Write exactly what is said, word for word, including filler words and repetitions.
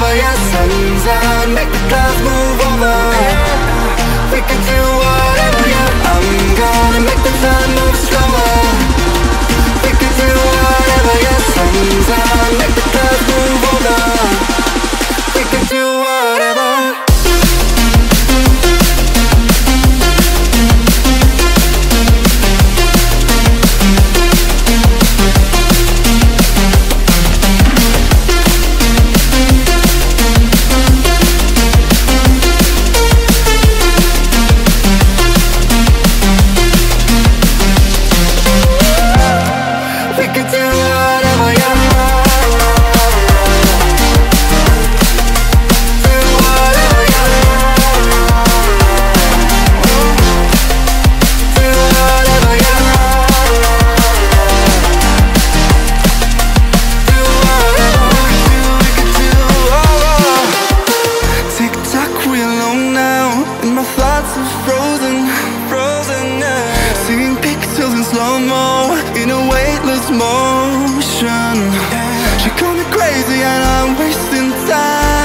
whatever, yeah, sun's out, make the clouds move over. We can do whatever, yeah, I'm gonna make the time move slower. We can do whatever, yeah, sun's out, make the clouds move over. We can do whatever. Motion. She called me crazy and I'm wasting time.